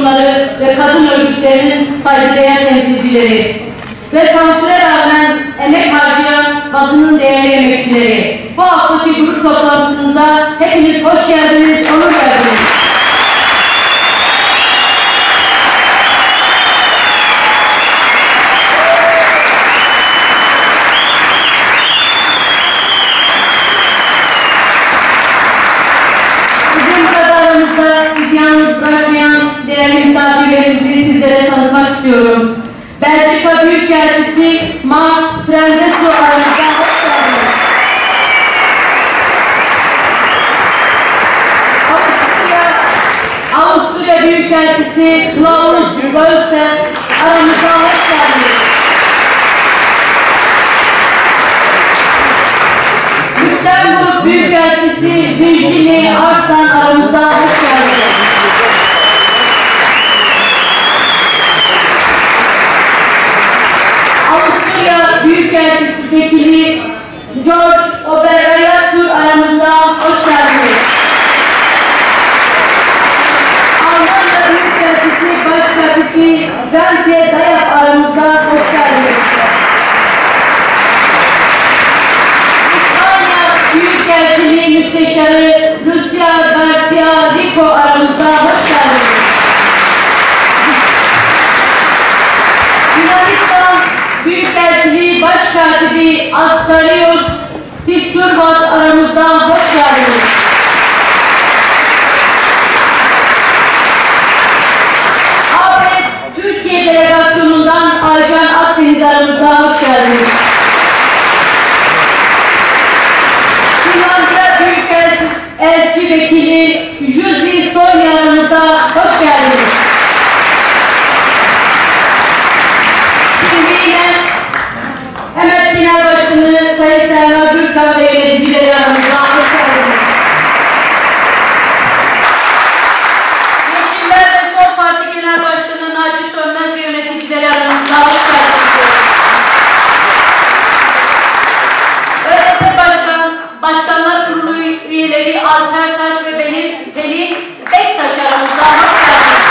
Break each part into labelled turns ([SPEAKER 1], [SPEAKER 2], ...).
[SPEAKER 1] kurumları ve kadın örgütlerinin saygıdeğer temsilcileri ve sansüre rağmen emek harcayan basının değerli emekçileri, bu haftaki grup toplantımıza hepiniz hoş geldiniz, onur verdiniz. Bugün burada aramızda bizi yalnız bırakmayan değerli misafirlerimizi sizlere tanıtmak istiyorum. Belçika Büyükelçisi Max Prendeso aramızda hoş geldiniz. Avusturya Büyükelçisi Klaus Bölsen aramızda hoş geldiniz. Lüksemburg Büyükelçisi Virginie Arslan aramızda hoş geldiniz. Avusturya Büyükelçisi Vekili George Oberreiter aramızda hoş geldiniz. Almanya Büyükelçisi Başkatibi Dante Dayap aramızda hoş geldiniz. İspanya Büyükelçiliği Müsteşarı Lucia Garcia Rico aramızda hoş geldiniz. Yunanistan Büyükelçiliği Başkatibi Astarios Tisturvas aramızda hoş geldiniz. AB Türkiye Delegasyonundan Aycan Akdeniz aramızda hoş geldiniz. Finlandiya Büyükelçi Vekili Jussi Soini aramızda hoş geldiniz. Şimdi yine Emek Genel Başkanı Sayın Selma Gürkan ve yöneticileri aramızda hoş geldiniz. Yeşiller ve Sol Parti Genel Başkanı Naci Sönmez ve yöneticileri aramızda hoş geldiniz. ÖDP Başkanlar Kurulu üyeleri Alper Taş ve Pelin Bektaş aramızda hoş geldiniz.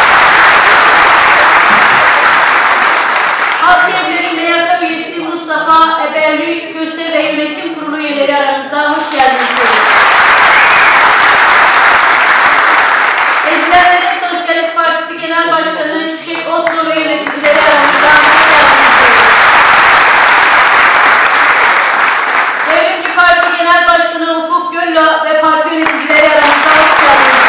[SPEAKER 1] Halk Evleri MYK üyesi Mustafa Eberli Köse ve yönetim kurulu üyeleri aramızda hoş geldiniz. Ezilenlerin Sosyalist Partisi Genel Başkanı Çiçek Otlu ve yöneticileri aramızda hoş geldiniz. Devrimci Parti Genel Başkanı Ufuk Gölla ve parti yöneticileri aramızda hoş geldiniz.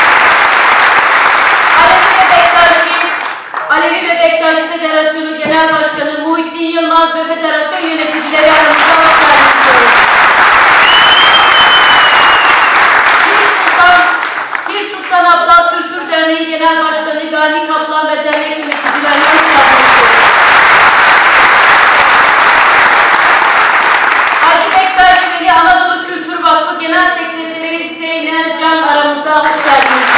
[SPEAKER 1] Alevi ve Bektaşi Federasyonu Genel Başkanı Muhittin Yılmaz ve Federasyon yöneticileri aramızda hoş geldiniz. Pir Sultan Abdal Kültür Derneği Genel Başkanı Gani Kaplan ve dernek yöneticilerine hoş geldiniz. Hacı Bektaşi Veli Anadolu Kültür Vakfı Genel Sekreteri Zeynel Can aramızda hoş geldiniz.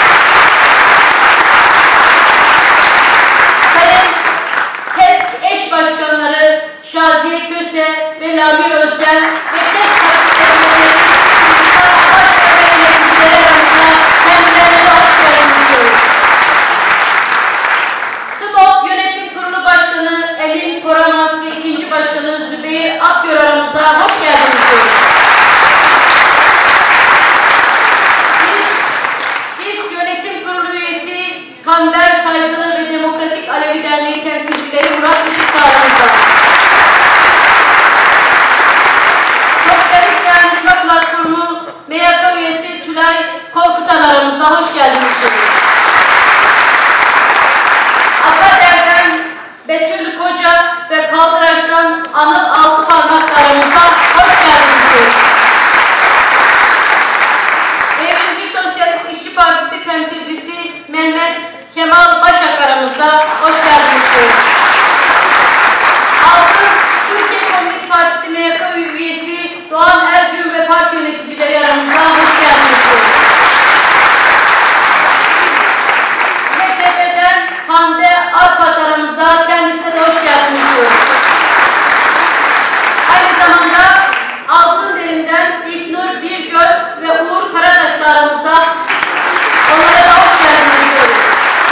[SPEAKER 1] Eş başkanları Şaziye Köse ve Lamir Özden ve TES partilerinin kendilerine hoş geldiniz. SMOP Yönetim Kurulu Başkanı Emin Koramaz ve 2. Başkanı Zübeyir Akgör aramızda hoş geldiniz. İSK Yönetim Kurulu üyesi Kamber Saygılı ve Demokratik Alevi Derneği temsilcileri Murat Işık aramızda. Sosyalist Dayanışma Platformu MYK üyesi Tülay Korkutan aramızda hoş geldiniz. Akader'den Betül Koca ve Kaldıraç'tan Anıl Altıparmak aramızda hoş geldiniz. Devrimci Sosyalist İşçi Partisi temsilcisi Mehmet Kemal Başak aramızda hoş geldiniz. Altın Türkiye Komünist Partisi MYK üyesi Doğan Ergün ve parti yöneticileri aramızda hoş geldiniz. HDP'den Hande Arpat aramızda, kendisine de hoş geldiniz. Aynı zamanda Altınderi'nden İlknur Birgöl ve Uğur Karataş aramızda, onlara da hoş geldiniz.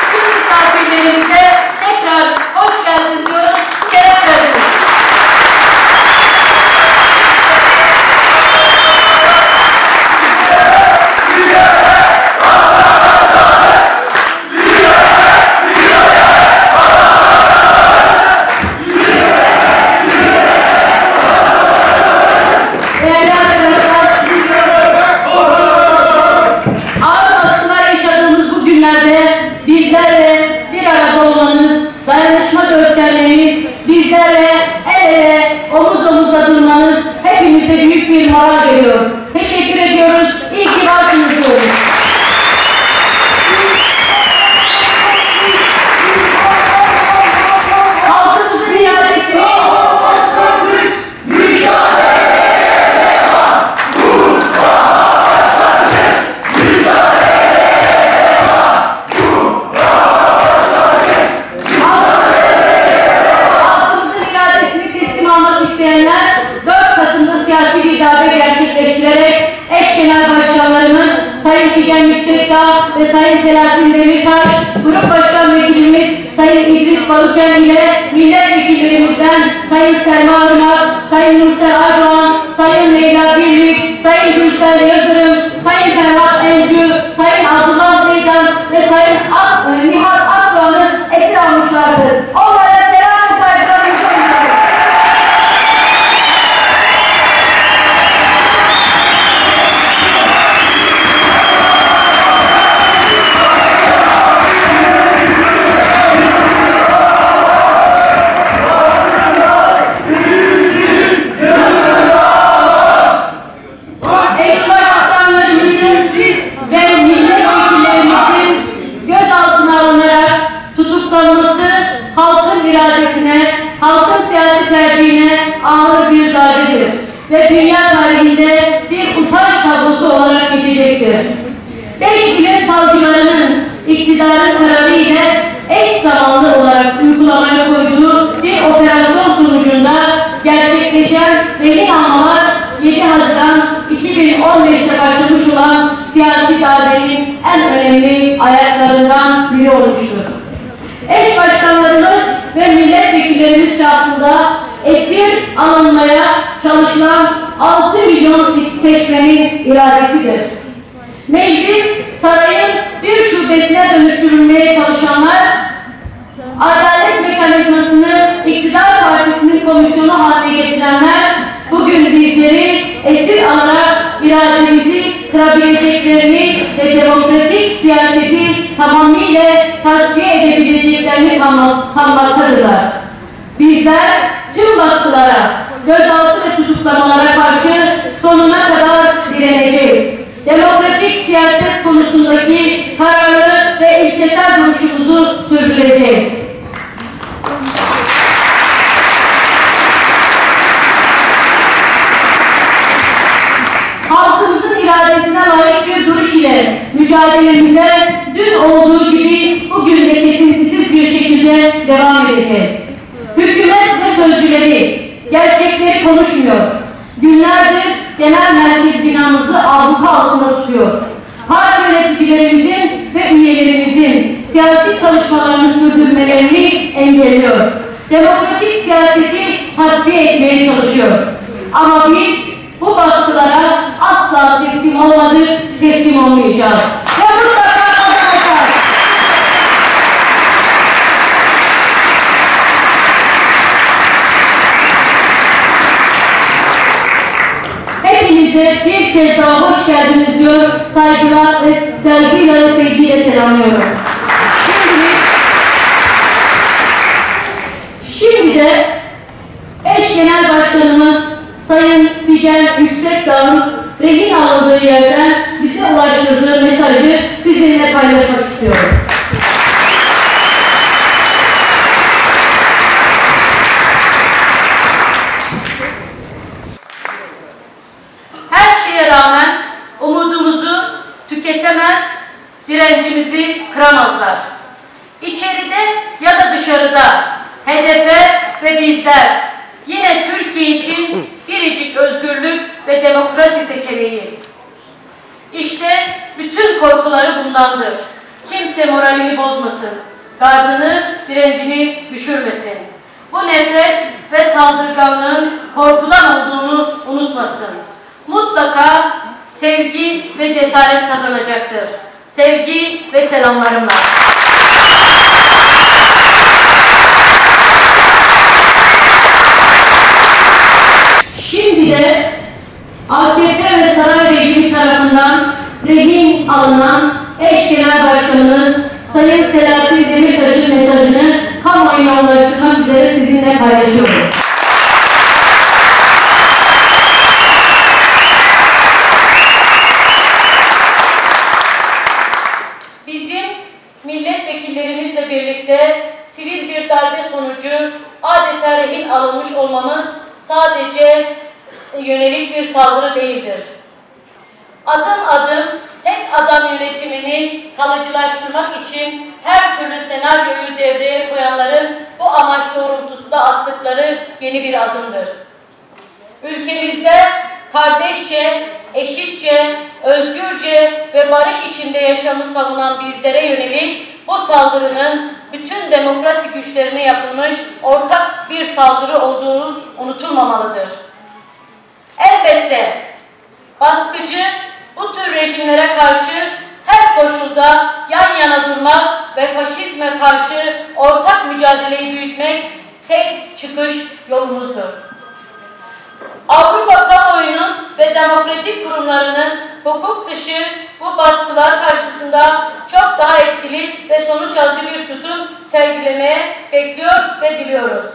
[SPEAKER 1] Sayın Selahattin Demirtaş, Grup Başkan Vekilimiz Sayın İdris Farukyan ile milletvekillerimizden Sayın Selma Irmak, Sayın Nursel Aydoğan, Sayın Leyla Birlik, Sayın Gülsel Yıldırım, Sayın Ferhat Encü, Sayın Abdullah Zeydan ve Sayın Nihat Akdoğan'ı esir almışlardır. Onlara selam ve saygılarımızı sunuyoruz. Halkın iradesine, halkın siyasi tercihine ağır bir darbedir ve dünya tarihinde bir utanç tablosu olarak geçecektir. 5 ilin savcılarının iktidarın kararı ile eş zamanlı olarak uygulamaya koyduğu bir operasyon sonucunda gerçekleşen rehin almalar 7 Haziran 2015'te başlamış olan siyasi darbenin en önemli ayaklarından biri olmuştur. Eş başkanlarımız ve milletvekillerimiz şahsında esir alınmaya çalışılan 6 milyon seçmenin iradesidir. Meclis sarayın bir şubesine dönüştürülmeye çalışanlar, adalet mekanizmasını iktidar partisinin komisyonu haline getirenler, bugün bizleri esir alarak irademizi kırabileceklerini ve demokratik siyaseti tamamıyla tasfiye edebileceklerini sanmaktadırlar. Bizler tüm baskılara, gözaltı ve tutuklamalara karşı sonuna kadar direneceğiz. Demokratik siyaset konusundaki kararlı ve ilkesel duruşumuzu sürdüreceğiz. Halkımızın iradesine layık bir duruş ile mücadelemize dün olduğu gibi bugün de kesintisiz bir şekilde devam edeceğiz. Hükümet ve sözcüleri gerçekleri konuşmuyor. Günlerdir genel merkez binamızı abluka altında tutuyor. Parti yöneticilerimizin ve üyelerimizin siyasi çalışmalarını sürdürmelerini engelliyor. Demokratik siyaseti tasfiye etmeye çalışıyor. Ama biz bu baskılara asla teslim olmadık, teslim olmayacağız. Ve mutlaka kazanacağız. Hepinize bir kez daha hoş geldiniz diyor, saygılar ve sevgiyle selamlıyorum. Şimdi de eş genel başkanımız Sayın Figen Yüksekdağ'ın rehin alındığı yerden bize ulaştırdığı mesajı sizinle paylaşmak istiyorum. Her şeye rağmen umudumuzu tüketemez, direncimizi kıramazlar. İçeride ya da dışarıda HDP ve bizler yine Türkiye için biricik özgürlük ve demokrasi seçeneğiyiz. İşte bütün korkuları bundandır. Kimse moralini bozmasın, gardını, direncini düşürmesin. Bu nefret ve saldırganlığın korkudan olduğunu unutmasın. Mutlaka sevgi ve cesaret kazanacaktır. Sevgi ve selamlarımla. Şimdi de AKP ve saray rejimi tarafından rehin alınan eş genel başkanımız Sayın Selahattin Demirtaş'ın mesajını kamuoyuna ulaştırmak üzere sizinle paylaşıyorum. Bizim milletvekillerimizle birlikte sivil bir darbe sonucu adeta rehin alınmış olmamız sadece yönelik bir saldırı değildir. Adım adım tek adam yönetimini kalıcılaştırmak için her türlü senaryoyu devreye koyanların bu amaç doğrultusunda attıkları yeni bir adımdır. Ülkemizde kardeşçe, eşitçe, özgürce ve barış içinde yaşamı savunan bizlere yönelik bu saldırının bütün demokrasi güçlerine yapılmış ortak bir saldırı olduğu unutulmamalıdır. Elbette baskıcı bu tür rejimlere karşı her koşulda yan yana durmak ve faşizme karşı ortak mücadeleyi büyütmek tek çıkış yolumuzdur. Avrupa kamuoyunun ve demokratik kurumlarının hukuk dışı bu baskılar karşısında çok daha etkili ve sonuç alıcı bir tutum sergilemeye bekliyor ve diliyoruz.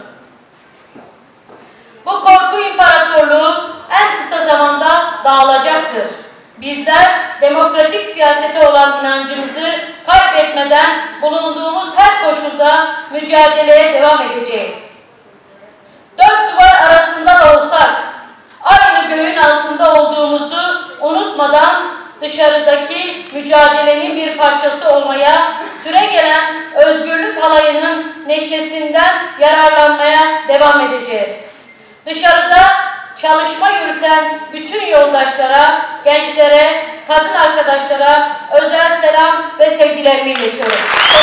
[SPEAKER 1] Bu korku imparatorluğu en kısa zamanda dağılacaktır. Bizler demokratik siyasete olan inancımızı kaybetmeden bulunduğumuz her koşulda mücadeleye devam edeceğiz. Dört duvar arasında da olsak, aynı göğün altında olduğumuzu unutmadan dışarıdaki mücadelenin bir parçası olmaya, süregelen özgürlük halayının neşesinden yararlanmaya devam edeceğiz. Dışarıda çalışma yürüten bütün yoldaşlara, gençlere, kadın arkadaşlara özel selam ve sevgilerimi iletiyorum.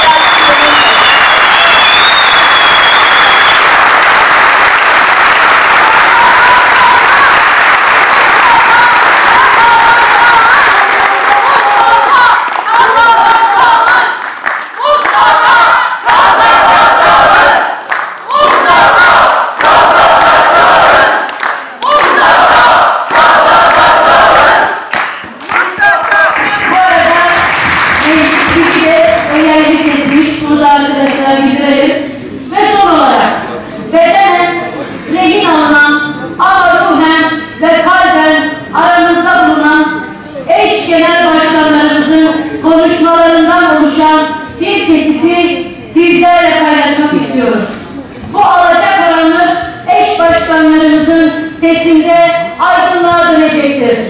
[SPEAKER 1] konuşmalarından oluşan bir kesiti sizlerle paylaşmak istiyoruz. Bu alacakaranlık eş başkanlarımızın sesinde aydınlığa dönecektir.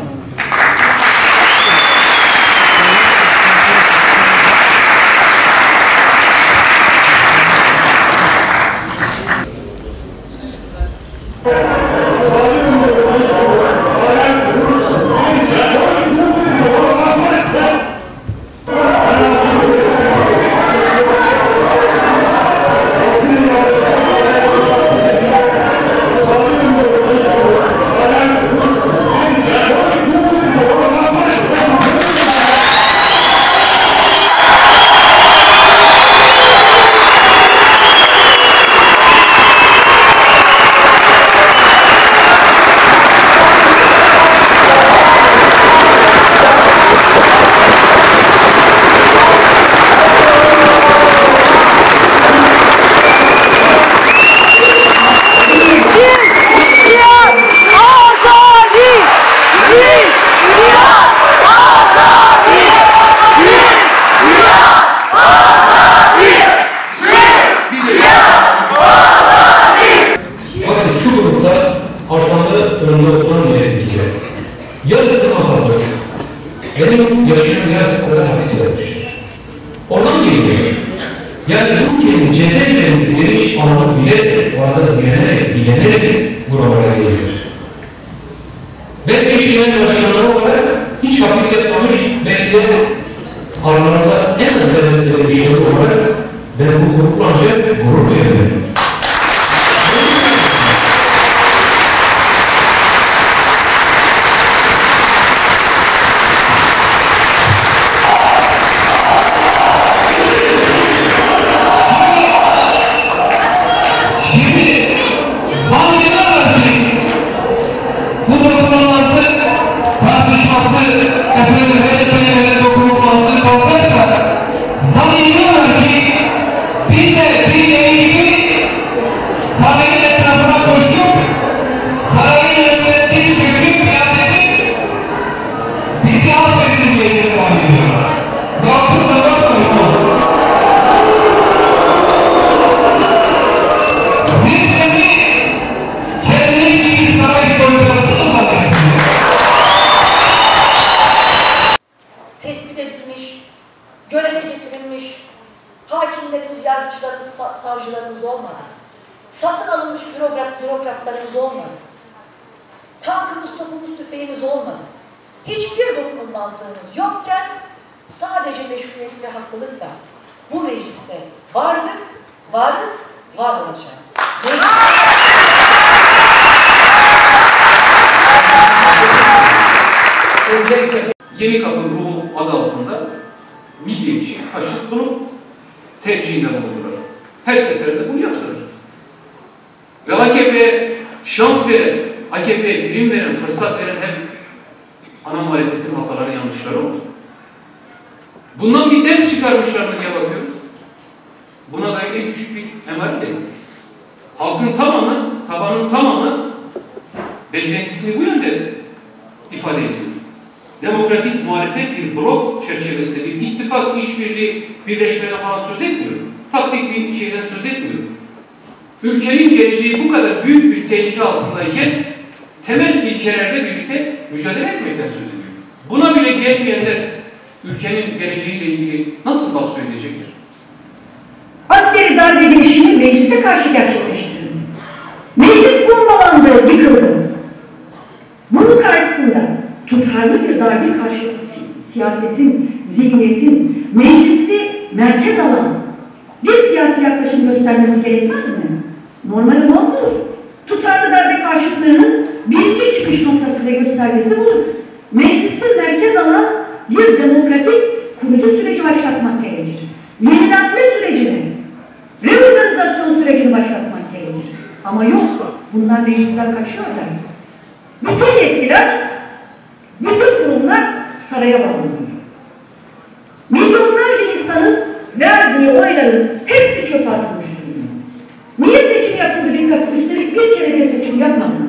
[SPEAKER 2] Yarısından fazlası. Benim yaşımın yarısı kadar hapis vermiş. Oradan geliyor. Yani bu ülkenin cezaevlerinin geniş alanı bile orada dilenerek buralara geliyor. Ben eş genel başkanları olarak hiç hapis yapmamış, belki de aralarında en az derecede bir şey olarak ben bu grupla ancak gurur duyuyorum.
[SPEAKER 3] Göreve getirilmiş hakimlerimiz, yargıçlarımız, savcılarımız olmadı. Satın alınmış bürokratlarımız olmadı. tankınız, topunuz, tüfeğiniz olmadı. Hiçbir dokunulmazlığınız yokken sadece meşruiyet ve haklılıkla bu mecliste vardık, varız, var olacağız.
[SPEAKER 2] Yeni Kapı ruhu adı altında milliyetçi, faşist bunun tercihinde bulunurlar. Her seferinde bunu yaptırır. Ve AKP'ye şans veren, AKP'ye prim veren, fırsat veren hem ana muhalefetin hataları, yanlışları oldu. Bundan bir ders çıkarmışlar mı diye bakıyoruz. Buna dair en küçük bir emel değil. Halkın tamamı, tabanın tamamı beklentisini bu yönde ifade ediyor. Demokratik muhalefet bir blok çerçevesinde bir ittifak, işbirliği, birleşmeden falan söz etmiyor. Taktik bir şeyden söz etmiyor. Ülkenin geleceği bu kadar büyük bir tehlike altındayken temel ilkelerde birlikte mücadele etmekten söz ediyor. Buna bile gelmeyenler ülkenin geleceğiyle ilgili nasıl laf söyleyecekler?
[SPEAKER 4] Askeri darbe girişimi meclise karşı gerçekleştirildi. Meclis bombalandı, yıkıldı. Bunun karşısında tutarlı bir darbe karşıtı siyasetin, zihniyetin, meclisi merkez alan bir siyasi yaklaşım göstermesi gerekmez mi? Normal olan budur. Tutarlı darbe karşıtlığının birinci çıkış noktası ve göstergesi budur. Meclisi merkez alan bir demokratik kurucu süreci başlatmak gerekir. Yenilenme sürecini, reorganizasyon sürecini başlatmak gerekir. Ama yok, bunlar meclisten kaçıyorlar. Bütün yetkiler, bütün kurumlar saraya bağlanıyor. Milyonlarca insanın verdiği oyların hepsi çöpe atılmış durumda. Niye seçim yapıldı 1 Kasım? Üstelik bir kere bile seçim yapmadınız.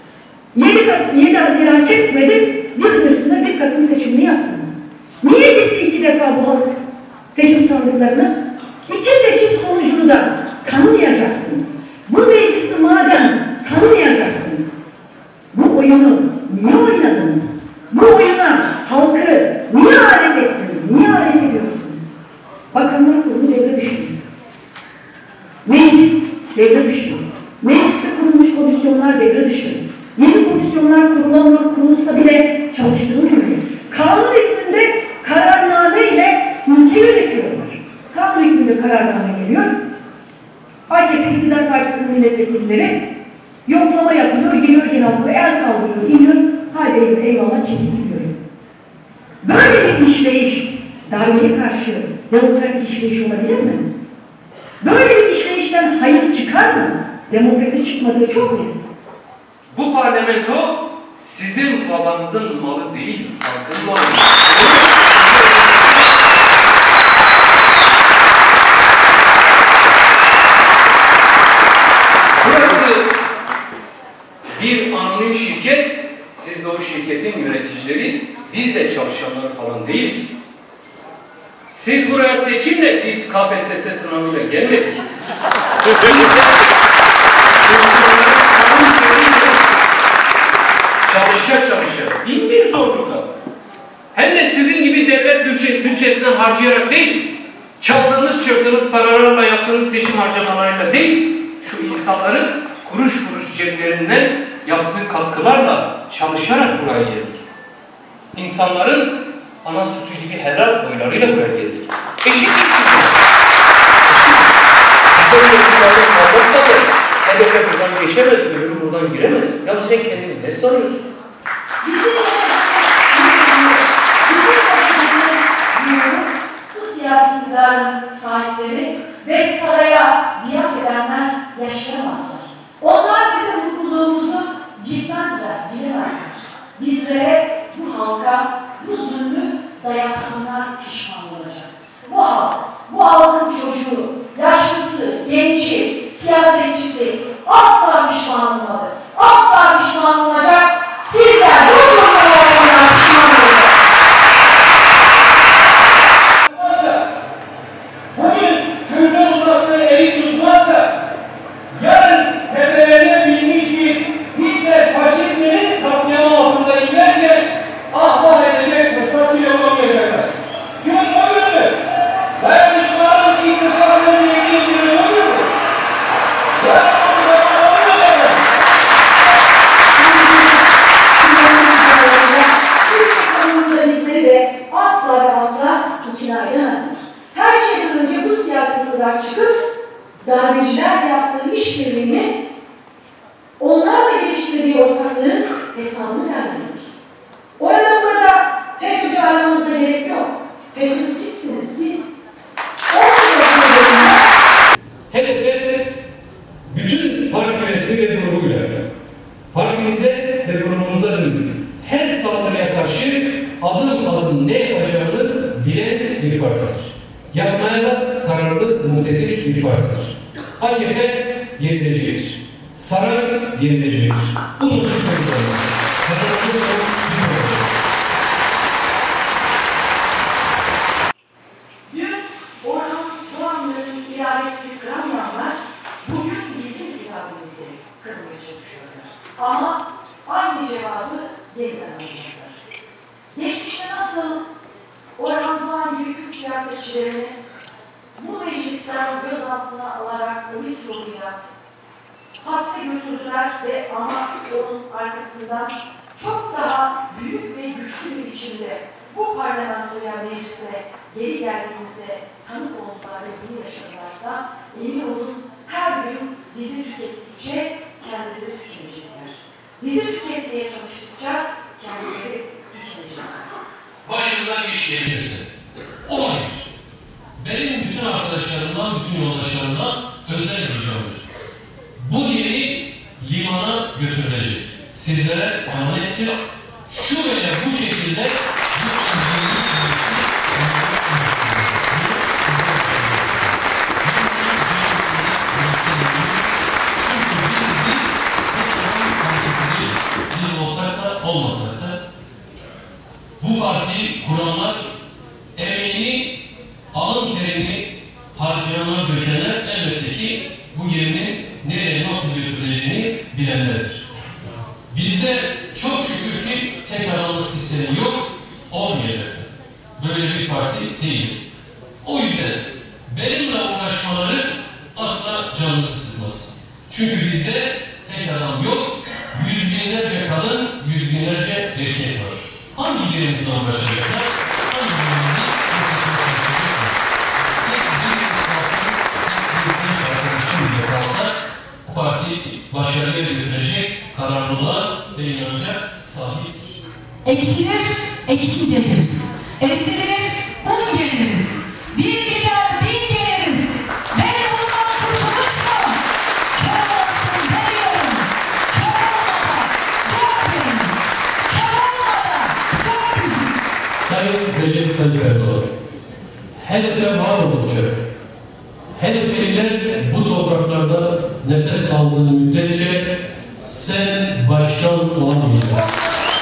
[SPEAKER 4] 7 Haziran kesmedi, bir üstüne 1 Kasım seçimini yaptınız. Niye gitti 2 defa bu halk seçim sandıklarına? 2 seçim sonucunu da tanımayacaktınız. Bu meclisi madem tanımayacaktınız, bu oyunu niye oynadınız? Bu oyuna halkı niye alet ettiniz? Niye alet ediyorsunuz? Bakanlar Kurulu devre dışı. Meclis devre dışı. Mecliste kurulmuş komisyonlar devre dışı. Yeni komisyonlar kurulamıyor, kurulsa bile çalıştırılmıyor. Kanun hükmünde kararname ile ülke yönetiyorlar. Kanun hükmünde kararname geliyor. AKP İktidar Partisi'nin milletvekilleri yoklama yapılıyor, giriyor genel kurula, el kaldırıyor, iniyor. Haydi eyvallah çekiliyor. Böyle bir işleyiş darbeye karşı demokratik işleyiş olabilir mi? Böyle bir işleyişten hayır çıkar mı? Demokrasi çıkmadığı çok net.
[SPEAKER 2] Bu parlamento sizin babanızın malı değil, halkın malı. Burası bir anonim şirket, siz de o şirketin yöneticileri, biz de çalışanlar falan değiliz. Siz buraya seçimle, biz KPSS sınavıyla gelmedik. Çalışa, bin bir zorlukla. Hem de sizin gibi devlet bütçesinden harcayarak değil, çaldığınız, çırptığınız paralarla yaptığınız seçim harcamalarıyla değil, şu insanların kuruş kuruş ceplerinden yaptığı katkılarla çalışarak buraya geldik. İnsanların ana sütü gibi helal oylarıyla buraya geldik. Eşitlik çünkü. Bize öyle bir kalırsa da HDP buradan geçemez, öbürü buradan giremez. Ya sen kendini ne sanıyorsun?
[SPEAKER 3] Bizim yaşadığımız bu siyasi iktidarın sahipleri ve saraya biat edenler yaşayamazlar. Onlar bizim mutluluğumuzu bilmezler, bilemezler. Bizlere, bu halka, bu zulmü dayatanlar pişman olacak. Bu halkın çocuğu, yaşlısı, genci, siyasetçisi asla pişman olmadı. Asla pişman olacak. Sizler bu zulmünden pişman olacaksınız.
[SPEAKER 5] Bugün Kürt'ün uzattığı elit tutmazsa, yarın tepelerine binmiş bir Hitler faşizminin katliamı altında inerken ahval edecek fırsat bile bulamayacaklar. Gün o gündür. Dayanışmanın ittifakı
[SPEAKER 3] masasından çıkıp darbecilerle yaptığı işbirliğini, onlarla geliştirdiği ortaklığın hesabını vermelidir. O yüzden burada FETÖ'cü aramanıza gerek yok. FETÖ sizsiniz, siz.
[SPEAKER 2] HDP bütün parti yönetimi ve grubuyla partimize ve grubumuza dönük her saldırıya karşı adım adım ne yapacağını bilen bir partidir. Yapmaya da kararlı, muktedir bir partidir. AKP yenilecektir. Saray yenilecektir. Bunun şüphemiz olmaz. Kazanımız olan
[SPEAKER 3] Dün Orhan Doğan'ın iradesini kıramayanlar bugün bizim irademizi kırmaya çalışıyorlar. Ama aynı cevabı yeniden alacaklar. Geçmişte nasıl Orhan Doğan gibi Kürt siyasetçilerini bu meclisten gözaltına alarak polis yoluyla hapse götürdüler ve ama onun arkasından çok daha büyük ve güçlü bir biçimde bu parlamentoya, meclise geri geldiğimize tanık oldular ve bunu yaşadılarsa emin olun her gün bizi tükettikçe kendileri tükenecekler. Bizi tüketmeye çalıştıkça kendileri tükenecekler.
[SPEAKER 6] Başından iş gelirse olabilir. Benim bütün arkadaşlarımdan, bütün yoldaşlarımdan özel ricamdır. Bu gemi limana götürülecek. Sizlere emanettir. Şu veya bu şekilde biz olsak da olmasak da bu partiyi kuranlar emeğini, alın terini harcayanlar, dökenler elbette ki bu geminin nereye nasıl götürüleceğini bilenlerdir. Bizde çok şükür ki tek adamlık sistemi yok, olmayacak. Böyle bir parti değiliz. O yüzden benimle uğraşmaları asla canınızı sıkmasın. Çünkü bizde tek adam yok, yüz binlerce kadın, yüz binlerce erkek var. Hangi birimizle uğraşacaklar? Hangi birimizi tek bir ispatımız, tek bir arkadaşım bile kalsa bu parti başarıya götürecek kararlılığa ve inanca sahiptir.
[SPEAKER 7] Ekilir, ekin geliriz. Ezilir, un geliriz. Bir gider, bin geliriz. Ben ondan kurtuluş mu? Kör olsun demiyorum. Kör olmadan gör beni. Kör olmadan gör bizi.
[SPEAKER 2] Sayın Recep Tayyip Erdoğan, HDP var oldukça, HDP'liler bu topraklarda nefes aldığın müddetçe sen başkan olamayacaksın.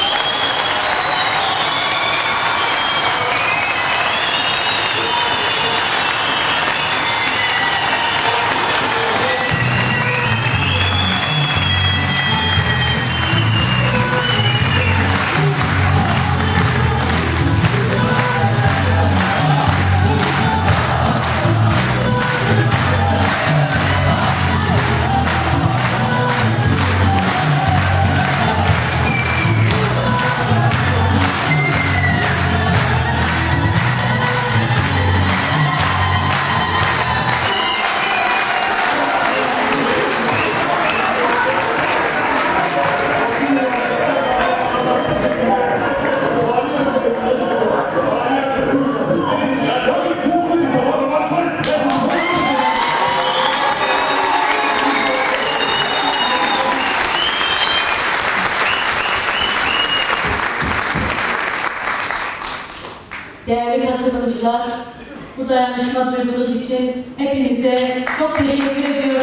[SPEAKER 1] Değerli katılımcılar, bu dayanışma duygunuz için hepinize çok teşekkür ediyorum.